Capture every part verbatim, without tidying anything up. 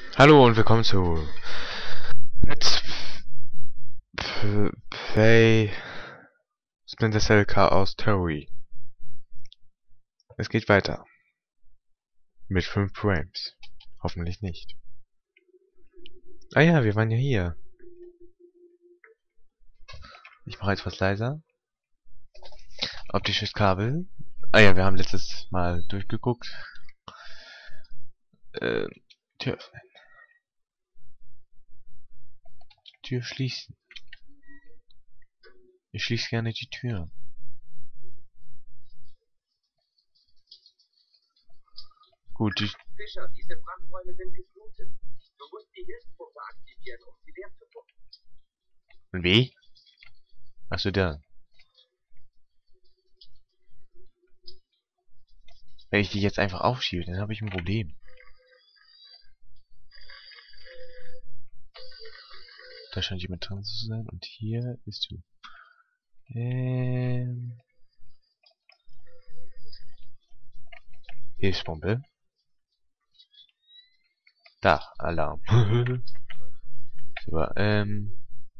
Hallo und willkommen zu Let's P- Play Splinter Cell Chaos Theory. Es geht weiter. Mit fünf Frames. Hoffentlich nicht. Ah ja, wir waren ja hier. Ich mache etwas leiser. Optisches Kabel. Ah ja, wir haben letztes Mal durchgeguckt. Äh, Tür öffnen. Tür schließen. Ich schließe gerne die Tür. Gut, die... Fischer, diese Brandräume sind geflutet. Du musst die Hilfspumpe aktivieren, um sie leer zu pumpen. Wie? Achso, da. Wenn ich die jetzt einfach aufschiebe, dann habe ich ein Problem. Da scheint jemand drin zu sein. Und hier ist du. Ähm. Hilfspumpe. Da, Alarm. Super, ähm.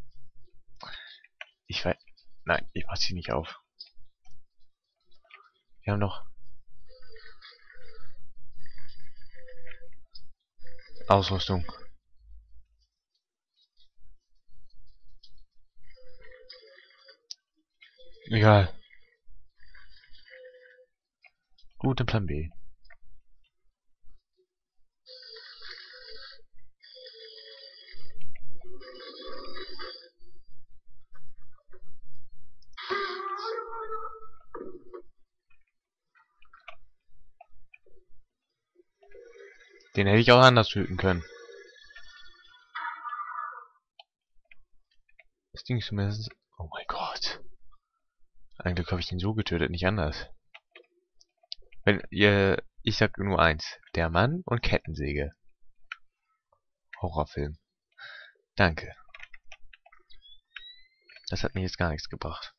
Ich weiß. Nein, ich mach sie nicht auf. Wir haben noch Ausrüstung. Egal. Gute Plan B. Den hätte ich auch anders töten können. Das Ding ist zumindest... Oh mein Gott. Eigentlich habe ich ihn so getötet, nicht anders. Wenn ihr... Ich sag nur eins. Der Mann und Kettensäge. Horrorfilm. Danke. Das hat mir jetzt gar nichts gebracht.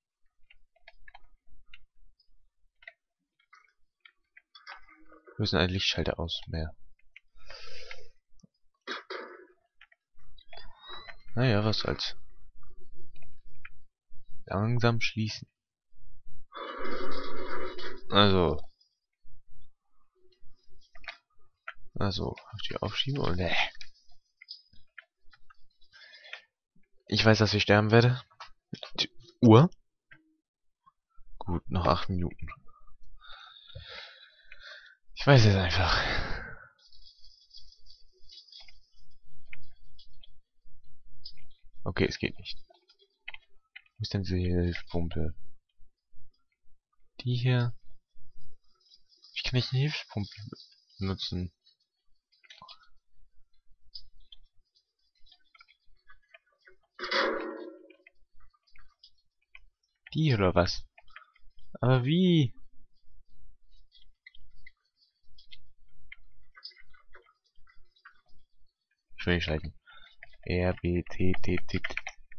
Wir müssen einen Lichtschalter aus. Mehr. Naja, was soll's. Langsam schließen. Also. Also, auf die aufschieben und ne. Ich weiß, dass ich sterben werde. Die Uhr? Gut, noch acht Minuten. Ich weiß es einfach. Okay, es geht nicht. Wo ist denn diese Hilfspumpe? Die hier. Wie kann ich eine Hilfspumpe benutzen? Die oder was? Aber wie? Ich will nicht schleichen. R, B, T, T, T, T.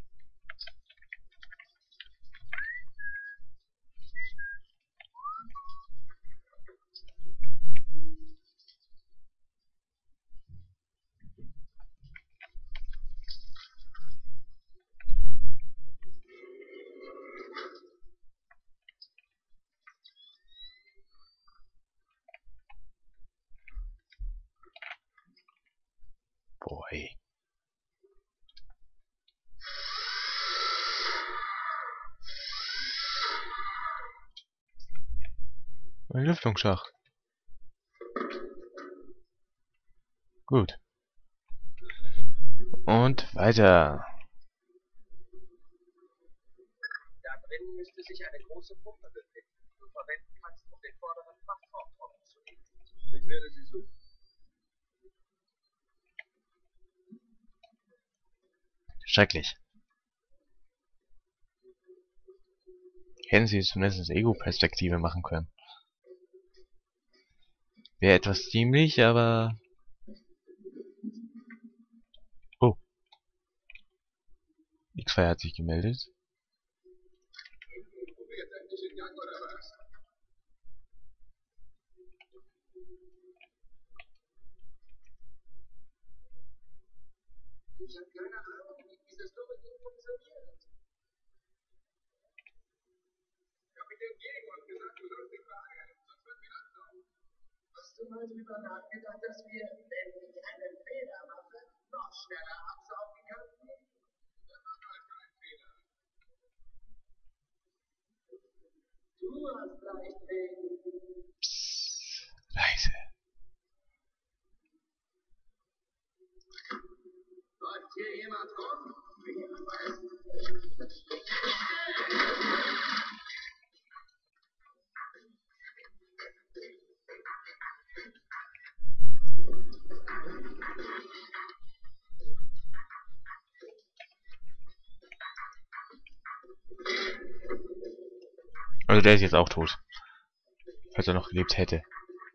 Boy. Ein Lüftungsschacht. Gut. Und weiter. Da drin müsste sich eine große Pumpe befinden, die du verwenden kannst, um den vorderen Frachtraum trocken zu legen. Ich werde sie suchen. Schrecklich. Hätten sie zumindest Ego-Perspektive machen können. Wäre etwas ziemlich, aber... Oh. X zwei hat sich gemeldet. Ich habe keine Ahnung, wie dieses dumme Ding funktioniert. Ich habe mich entgegen und gesagt, du sollst dich beeilen, sonst wird mir absaugen. Hast du mal drüber nachgedacht, dass wir, wenn ich einen Fehler mache, noch schneller absaugen könnten? Das macht halt keinen Fehler. Du hast leicht wegen. Psst, leise. Läuft hier jemand rum? Also der ist jetzt auch tot. Falls er noch gelebt hätte.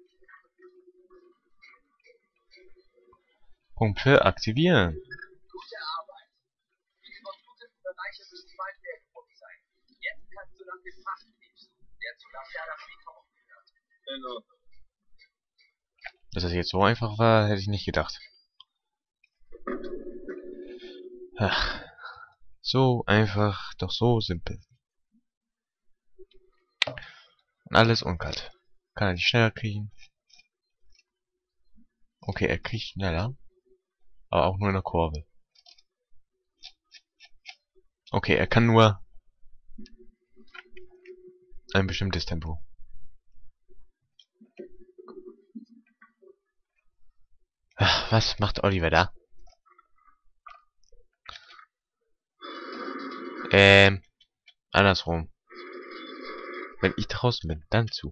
Punkte aktivieren. Gute Arbeit. Die überfluteten Bereiche müssen bald leer gefunden sein. Jetzt kannst du nach dem Frachtbrief suchen, der zu Lacerda Lieferung gehört. In Ordnung. Dass das jetzt so einfach war, hätte ich nicht gedacht. Ach, so einfach, doch so simpel. Und alles unkalt. Kann er nicht schneller kriegen? Okay, er kriegt schneller. Aber auch nur in der Kurve. Okay, er kann nur ein bestimmtes Tempo. Ach, was macht Oliver da? Ähm, andersrum. Wenn ich draußen bin, dann zu.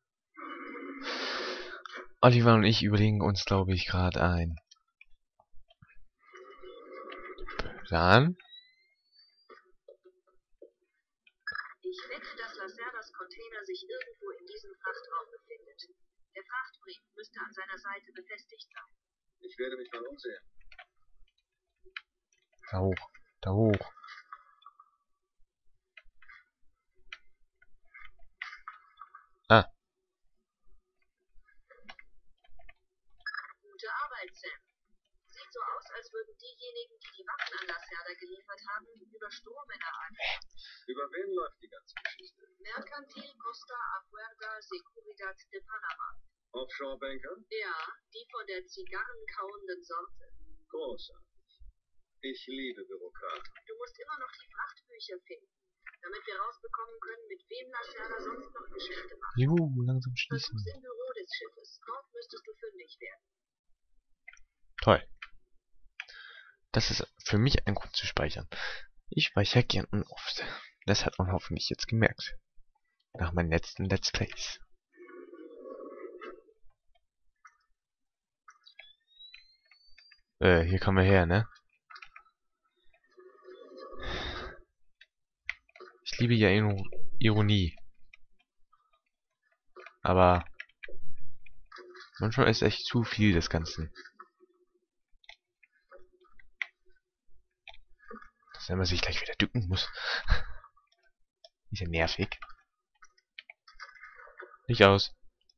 Oliver und ich überlegen uns, glaube ich, gerade ein Plan. Ich wette, dass Lacerdas Container sich irgendwo in diesem Frachtraum befindet. Der Frachtbrief müsste an seiner Seite befestigt sein. Ich werde mich mal umsehen. Da hoch, da hoch. Ah, Gute Arbeit, Sam. Sieht so aus, als würden diejenigen, die die Waffen an Lacerda geliefert haben, über Strohmänner an. Über wen läuft die ganze Geschichte? Mercantil Costa Aguarda Seguridad de Panama. Offshore-Banker? Ja, die von der zigarrenkauenden Sorte. Großartig. Ich liebe Bürokraten. Du musst immer noch die Frachtbücher finden, damit wir rausbekommen können, mit wem Lacerda sonst noch Geschäfte macht. juhu, langsam schließen. Versuch's im Büro des Schiffes. Dort müsstest du fündig werden. Toll. Das ist für mich ein Grund zu speichern. Ich speichere gern und oft. Das hat man hoffentlich jetzt gemerkt. Nach meinen letzten Let's Plays. Äh, hier kommen wir her, ne? Ich liebe ja Ironie. Aber manchmal ist echt zu viel des Ganzen. Dass man sich gleich wieder dücken muss. Ist ja nervig. Nicht aus.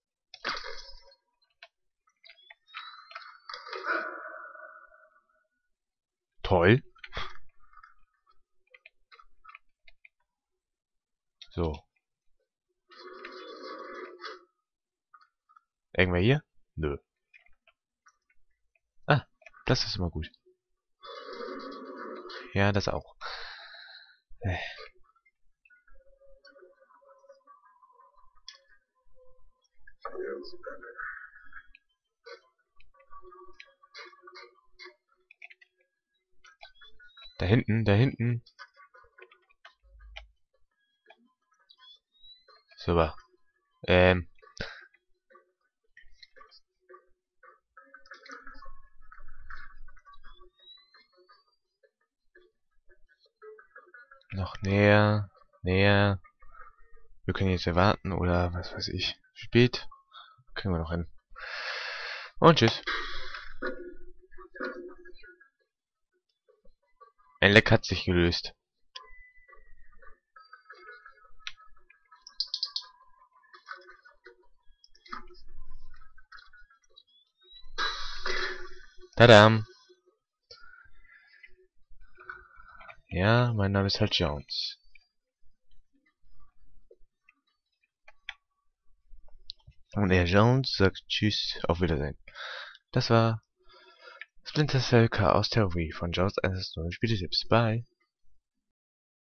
Toll. So. Irgendwer hier? Nö. Ah, das ist immer gut. Ja, das auch. Äh. Da hinten, da hinten. Super. Ähm. Noch näher, näher. Wir können jetzt erwarten oder was weiß ich. Spät. Kriegen wir noch hin. Und tschüss. Ein Leck hat sich gelöst. Tadam. Ja, mein Name ist halt Jones. Und er Jones sagt Tschüss, auf Wiedersehen. Das war Splinter Cell Chaos Theory von Jones eins null Spieltipps. Bye.